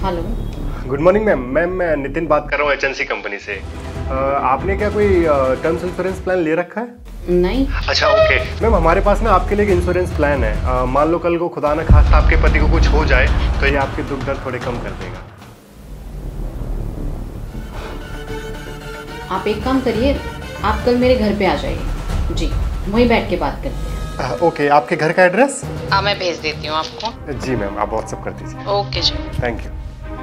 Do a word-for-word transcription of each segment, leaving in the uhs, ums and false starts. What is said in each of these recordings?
Hello. Good morning ma'am. Ma'am मैं नितिन बात कर रहा हूँ एचएनसी कंपनी से। आ, आपने क्या कोई टर्म्स इंश्योरेंस प्लान ले रखा है? नहीं। अच्छा ओके मैम, हमारे पास ना आपके लिए एक इंश्योरेंस प्लान है। आ, मान लो कल को खुदा ना खास्ता आपके पति को कुछ हो जाए तो ये आपके दुख दर्द थोड़े कम कर देगा। आप एक काम करिए, आप कल मेरे घर पे आ जाइए। जी, वहीं बैठ के बात करते हैं। आ, ओके, आपके घर का एड्रेस? हाँ, मैं भेज देती हूँ आपको। जी मैम, आप व्हाट्सएप कर दीजिए। ओके जी, थैंक यू।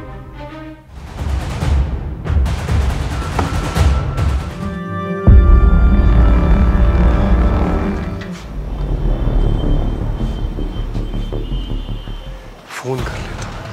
फोन कर लेता हूँ।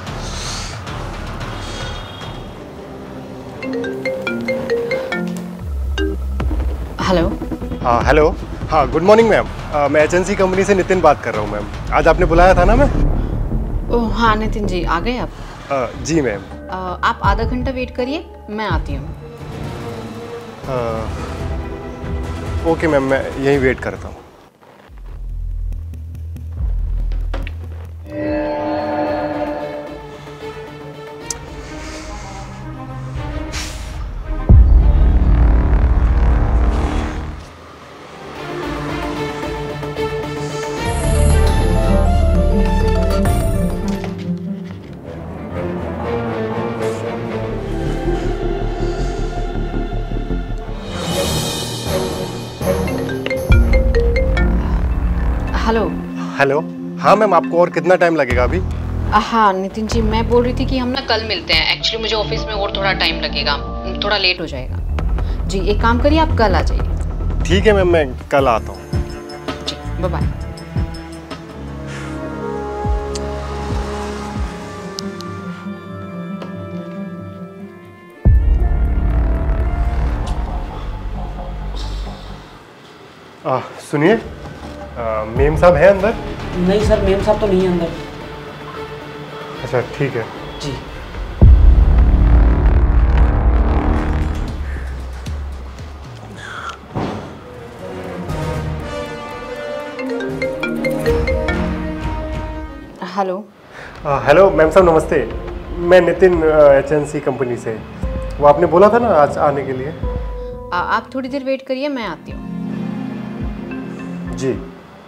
हेलो। हाँ हेलो। हाँ गुड मॉर्निंग मैम। मैं एचएनसी कंपनी से नितिन बात कर रहा हूँ मैम। आज आपने बुलाया था ना मैं? ओह हाँ नितिन जी, आ गए आप? आ, जी मैम। आ, आप आधा घंटा वेट करिए, मैं आती हूँ। ओके मैम, मैं यहीं वेट करता हूँ। हेलो। हेलो। हाँ मैम, आपको और कितना टाइम लगेगा अभी? हाँ नितिन जी, मैं बोल रही थी कि हम ना कल मिलते हैं। एक्चुअली मुझे ऑफिस में और थोड़ा टाइम लगेगा, थोड़ा लेट हो जाएगा। जी एक काम करिए, आप कल आ जाइए। ठीक है मैम, मैं कल आता हूँ। जी बाय बाय। सुनिए, मेम साहब है अंदर? नहीं सर, मेम साहब तो नहीं है अंदर। अच्छा ठीक है जी। हेलो। हेलो मैम साहब, नमस्ते। मैं नितिन, एचएनसी कंपनी से। वो आपने बोला था ना आज आने के लिए। आ, आप थोड़ी देर वेट करिए, मैं आती हूँ। जी।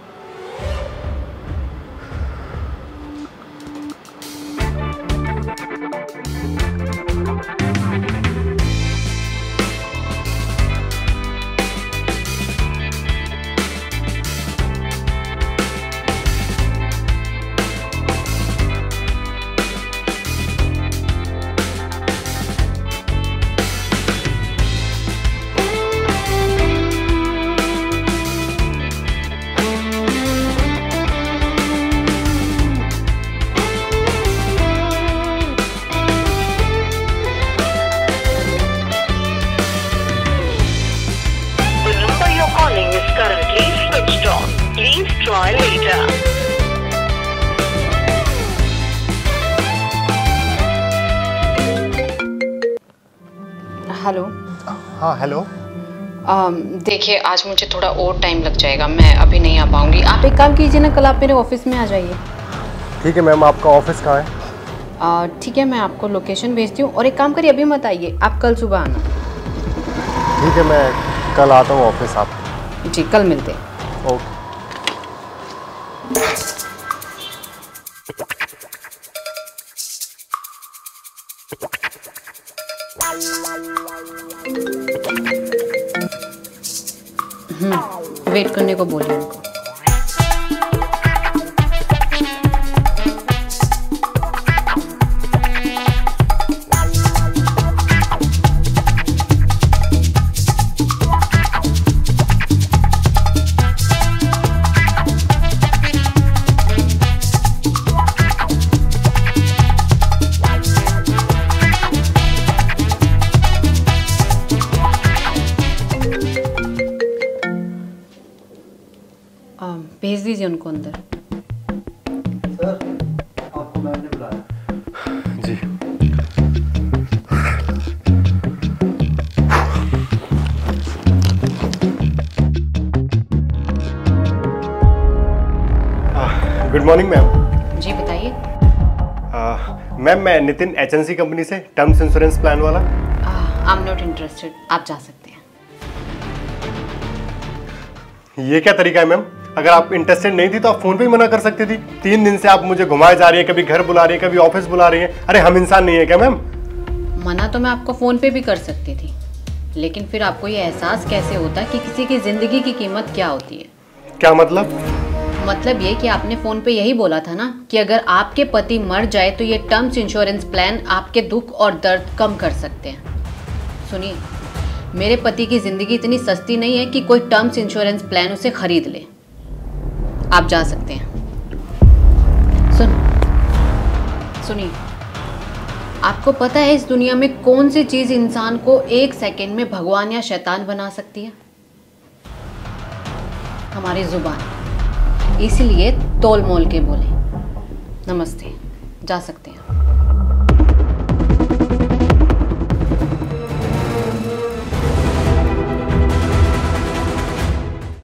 Try later. हेलो। हाँ हेलो। देखिए आज मुझे थोड़ा और टाइम लग जाएगा, मैं अभी नहीं आ पाऊंगी। आप एक काम कीजिए ना, कल आप मेरे ऑफिस में आ जाइए। ठीक है मैम, आपका ऑफिस कहाँ है? ठीक है, मैं आपको लोकेशन भेजती हूँ। और एक काम करिए, अभी मत आइए, आप कल सुबह आना। ठीक है, मैं कल आता हूँ ऑफिस। आप? जी कल मिलते हैं। ओके। हम्म वेट करने को बोलिए उनको। भेज दीजिए उनको अंदर। सर, आपको मैम ने बुलाया। जी। Good morning ma'am. जी बताइए। मैम मैं नितिन एजेंसी कंपनी से, टर्म्स इंश्योरेंस प्लान वाला। आई एम नॉट इंटरेस्टेड, आप जा सकते हैं। ये क्या तरीका है मैम? अगर आप इंटरेस्टेड नहीं थी तो आप फोन पे ही मना कर सकती थी। तीन दिन से आप मुझे घुमाए जा रही है, कभी घर बुला रही है, कभी ऑफिस बुला रही है। अरे हम इंसान नहीं है क्या मैम? मना तो मैं आपको फ़ोन पे भी कर सकती थी, लेकिन फिर आपको ये एहसास कैसे होता कि किसी की ज़िंदगी की कीमत क्या होती है? क्या मतलब? मतलब ये कि आपने फ़ोन पे यही बोला था ना कि अगर आपके पति मर जाए तो ये टर्म्स इंश्योरेंस प्लान आपके दुख और दर्द कम कर सकते हैं। सुनिए, मेरे पति की ज़िंदगी इतनी सस्ती नहीं है कि कोई टर्म्स इंश्योरेंस प्लान उसे खरीद ले। आप जा सकते हैं। सुन सुनिए, आपको पता है इस दुनिया में कौन सी चीज़ इंसान को एक सेकंड में भगवान या शैतान बना सकती है? हमारी जुबान। इसलिए तोल मोल के बोले। नमस्ते, जा सकते हैं।